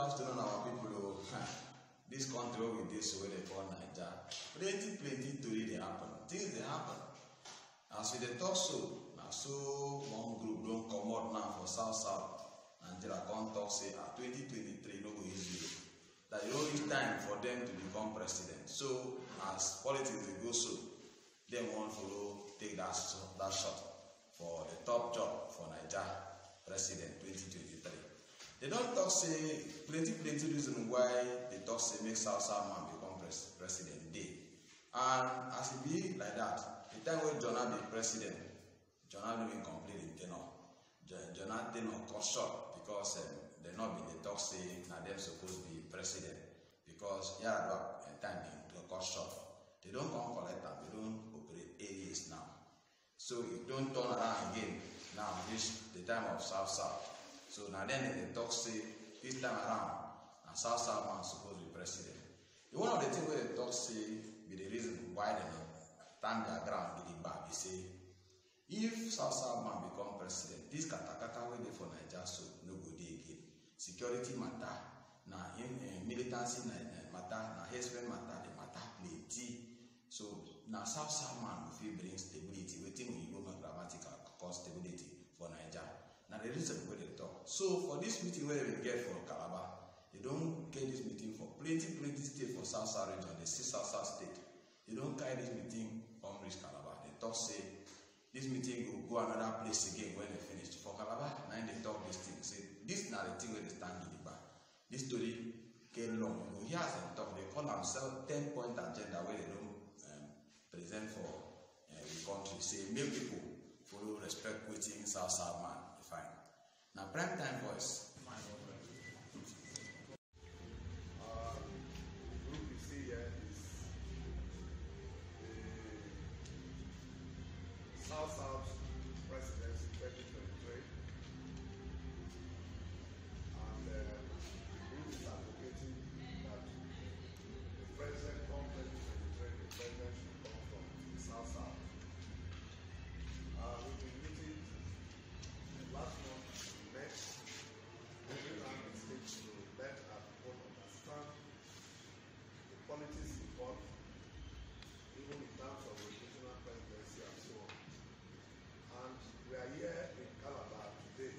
afternoon, our people. This country with this way they call Nigeria. Plenty tori they happen. Things they happen. As we dey talk so, now so one group don't come out now for South. Nigeria come talk say 2023 no go easy. That you don't reach time for them to become president. So as politics they go so, they won't follow take that shot for the top job for Nigeria president 2023. They don't talk say plenty reason why they talk say make South man become president day. And as it be like that, the time when Jonah be president, Jonah no even complete him tenure. Jonah tenure cut short because they not be the talk say na them supposed to be president because back and time they cut short. They don't come collect them, they don't operate areas now. So it don't turn around again. Now this the time of South. So now then they talk say this time around and South man supposed to be president. One of the things where they talk say be the reason why they stand their ground with the back. They say if South man become president, this katakata where they for Nigeria so no go dey again. Security matter, na militancy matter, na husband matter, the matter plenty. So now South man will bring stability. Waiting we go grammatical cause stability for Nigeria. Now the reason where they talk. So for this meeting where they get for Calabar, they don't get this meeting for plenty state for South region. They see South state. They don't carry this meeting on reach Calabar. They talk say this meeting will go another place again when they finish. For Calabar, now they talk this thing. Say this is not the thing where they stand in the back. This story came long. You know, here as them talk, they call themselves 10-point agenda where they don't present for the country. Say make people follow respect waiting South man. Fine. Now prime time voice. The group you see here is the South Presidency 2023, and the group is advocating that the president come 2023, the president should come from the South. We've been meeting last month. We met every round the stage to let our people understand the politics involved, even in terms of regional presidency and so on. And we are here in Calabar today.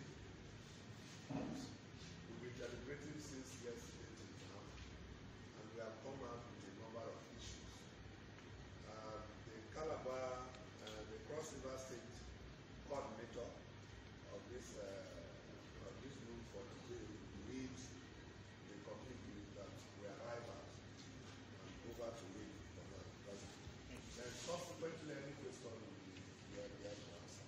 We've been deliberating since yesterday till now, and we have come out with a number of issues. The Calabar, the Cross River State coordinator of this group for today leads the committee that we arrive at, and over to him for that president. Then subsequently any question we are here to answer.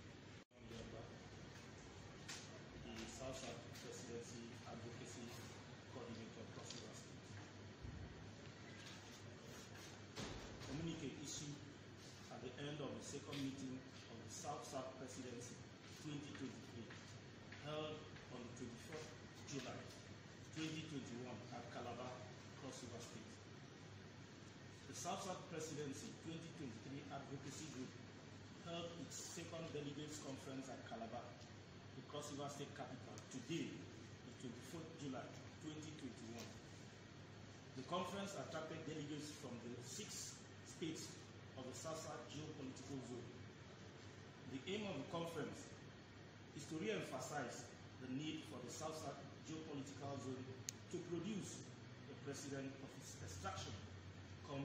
The South Presidency Advocacy Coordinator Cross River State. Communicate issued at the end of the second meeting of the South Presidency 2023 held on the 24th July 2021 at Calabar, Cross River State. The South Presidency 2023 Advocacy Group held its second Delegates Conference at Calabar, the Cross River State capital, today, the 24th July 2021. The conference attracted delegates from the 6 states of the South geopolitical zone. The aim of the conference is to re-emphasize the need for the South geopolitical zone to produce the president of its extraction come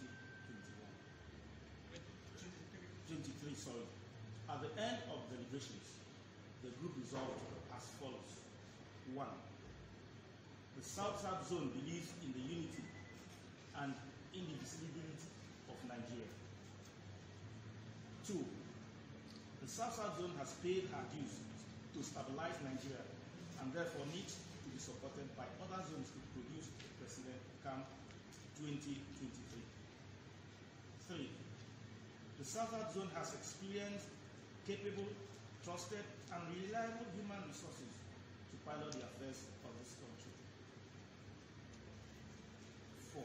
23, sorry. At the end of deliberations, the group resolved as follows. 1. The South zone believes in the unity and indivisibility of Nigeria. 2. The South zone has paid her dues to stabilize Nigeria and therefore needs to be supported by other zones to produce a president come 2023. 3. The South zone has experienced, capable, trusted, and reliable human resources to pilot the affairs of this country. 4.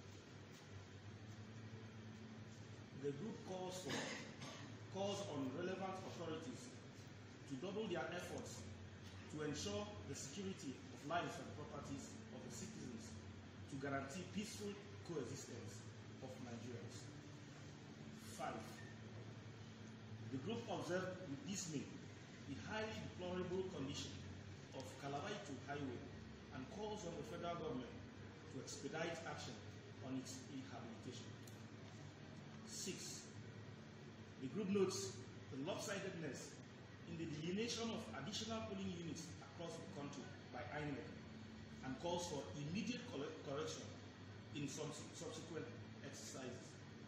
The group calls on relevant authorities to double their efforts to ensure the security of lives and property properties of the citizens to guarantee peaceful coexistence of Nigerians. 5. The group observed with dismay the highly deplorable condition of Calabar to Highway and calls on the federal government to expedite action on its rehabilitation. 6. The group notes the lopsidedness in the delineation of additional polling units across the country by INEC and calls for immediate correction in subsequent exercises.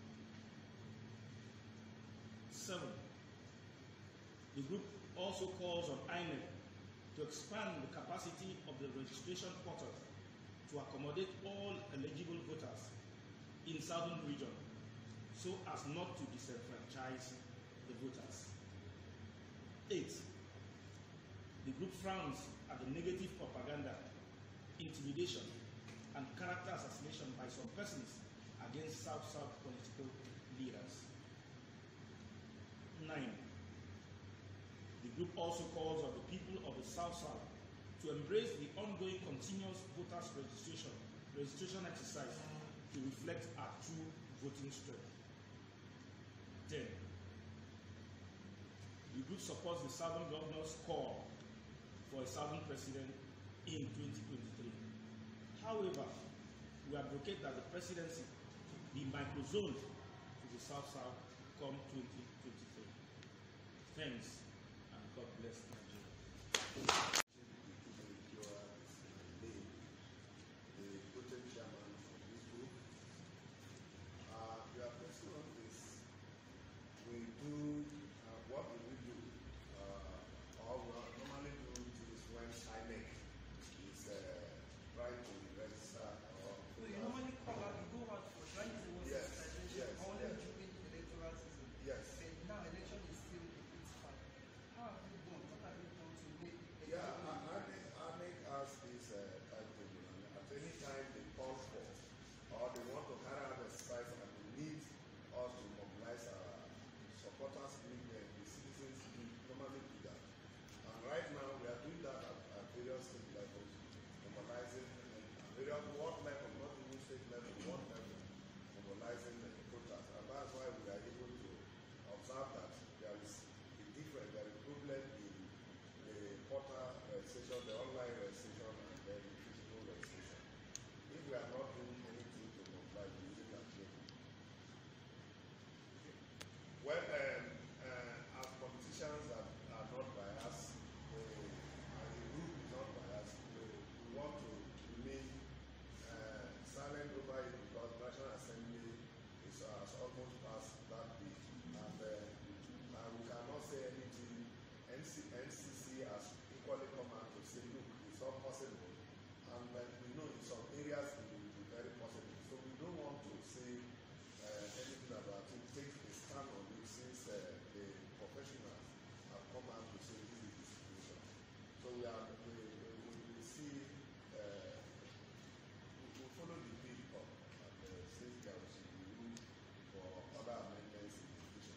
7. The group also calls on INEC to expand the capacity of the registration portal to accommodate all eligible voters in southern region so as not to disenfranchise the voters. 8. The group frowns at the negative propaganda, intimidation, and character assassination by some persons against South-South political leaders. 9. The group also calls on the people of the South-South to embrace the ongoing continuous voters registration exercise to reflect our true voting strength. 10. The group supports the Southern Governor's call for a Southern President in 2023. However, we advocate that the presidency be microzoned to the South-South come 2023. Thanks, and God bless Nigeria. What we do, or we normally do is when INEC is trying to register. So you normally call out, you go out for trying to do sensitization only during electoral season. Yes. And now election is still a bit far. How have you done? What have you done to make it? Yeah, INEC has this timetable, and at any time they call for or they want to carry out exercise and they need us to mobilize our supporters, the citizens normally do that. And right now we are doing that at various state levels, mobilizing various world level, not even state level, world level, mobilizing protesters. And that's why we are able to observe that there is a difference, there is a problem in the portal registration, the online registration, and then the physical registration. If we are not doing anything to mobilize, we will not do. Well, as politicians that are not biased, and the group is not biased, we want to remain silent over it because National Assembly has almost passed that bill, and we cannot say anything. NCC has equally come out to say, look, it's not possible, and we know in some areas it will be very possible. So we don't want to say anything about it, take a stand on it since the professionals have come out to say this is the situation. So we see, we follow the bill up and since there should be room for other amendments in the future.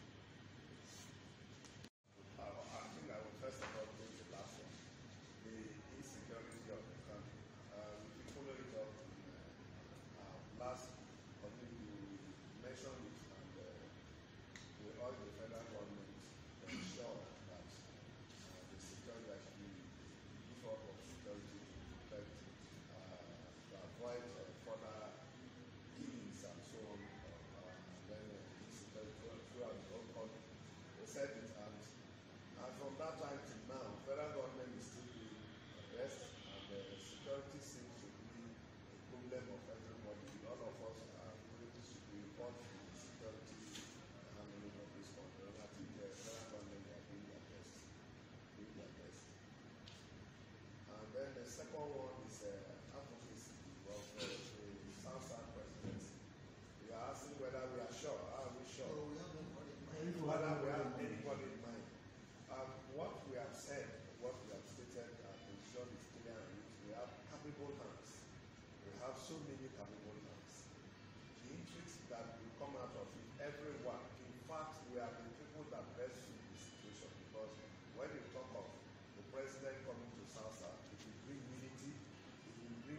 I think I will first of all take the last one, the insecurity of the country. We follow it up in last community, we mentioned it, and we urge the federal government to ensure that the security actually give up of security to protect, to avoid further killings and so on, and then insecurity throughout the whole country. They said it, and from that time till now, federal government is still doing the best, and security seems to be a problem of everybody. All of us are going to report the security handling of this country. And I think the federal government are doing their best. And then the second one is advocacy of the South-South presidency. We are asking whether we are sure. Are we sure? So we have anybody in mind. Whether we have anybody in mind. What we have said, what we have stated, and the position is clear, and we have capable hands. We have so many capable hands. The intrigues that will come out of it, everyone. In fact, we are the people that best suit the situation, because when you talk of the president coming to South-South, it will bring unity, it will bring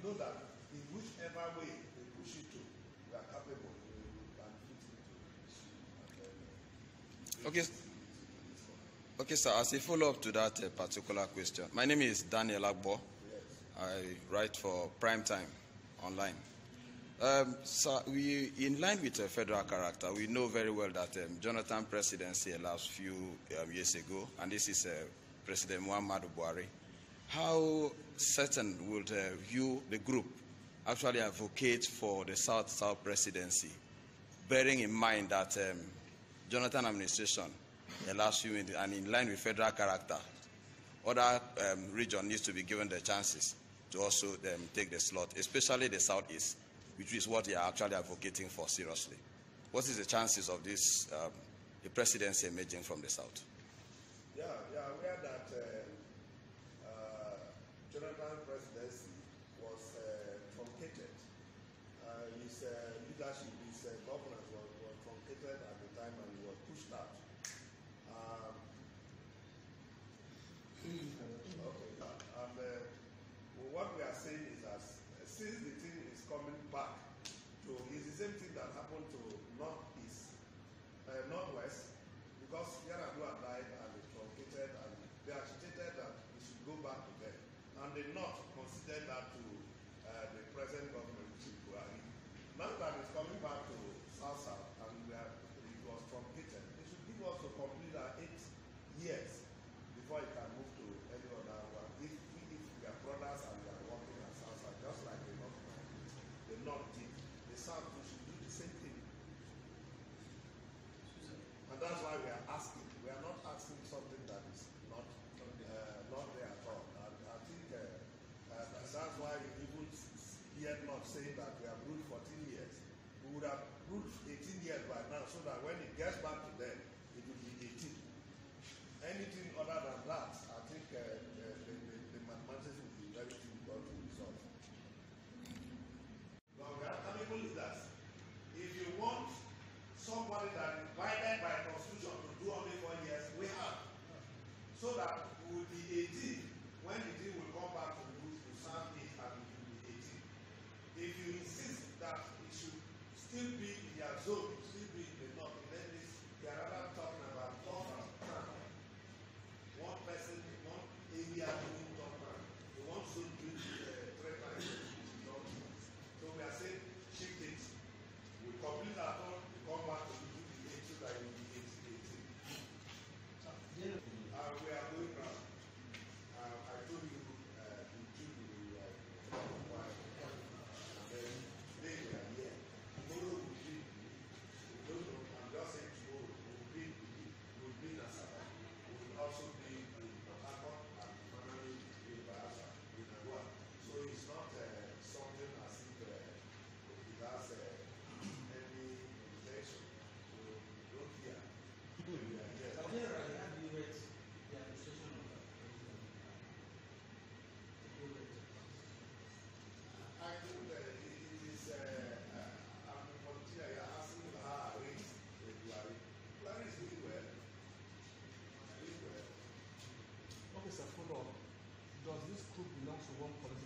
know that in whichever way they push it to, we are capable. We can fit into the issue. And then, Okay. Okay, sir. As a follow-up to that particular question, my name is Daniel Agbo. yes. I write for Primetime Online. So in line with federal character, we know very well that Jonathan presidency last few years ago, and this is President Muhammadu Buhari. How certain would you, the group, actually advocate for the South-South presidency, bearing in mind that Jonathan administration last few years, and in line with federal character, other region needs to be given the chances to also take the slot, especially the Southeast, which is what they are actually advocating for seriously. What is the chances of this, the presidency emerging from the South? Yeah, we are aware that Jonathan presidency was truncated. His leadership, his governance was truncated at the time, and he was pushed out. What we are saying is that since the thing is coming back to, it's the same thing that happened to Northwest, because Yar'Adua died and they truncated and they agitated that we should go back to them. And the North considered that to the present government, which is Buhari. Now that it's coming back to South-South and it was truncated, they should give us to complete our 8 years before it can move to any other one. If we are brothers and we are working at South-South, just like the North did, the South should do the same thing. And that's why we are asking. We are not asking something that is not there at all. And I think that's why we even hear not saying that we have ruled 14 years. We would have ruled 18 years by now, so that when it gets back to them, it will be 18. Anything other than that, I think the mathematics will be very difficult to resolve. Now, we are capable leaders. If you want somebody that is guided by constitution to do only 4 years, we have. So that we will be 18 when the thing will come back to lose to serve it, and it will be 18. If you insist that it should still be in their zone, still be in the North, then they are rather talking about top and crown. One person, one area doing top crown. They want to do 3 times. So we are saying shift it. We complete our own, we come back to do the 8 so that it will be 18. We are going now. I told you the June we are and then today we are here. Tomorrow we will be. We don't know. I'm just saying tomorrow we will be in Asaba. We will also be in Port Harcourt and finally in Bayelsa, in Agua. So it's not something as if it has any intention. So don't fear. We are here. I think it is, I'm a volunteer, you're asking how I rate Buhari. Buhari is doing well. Doing well. Okay, sir, follow up. Does this group belong to one political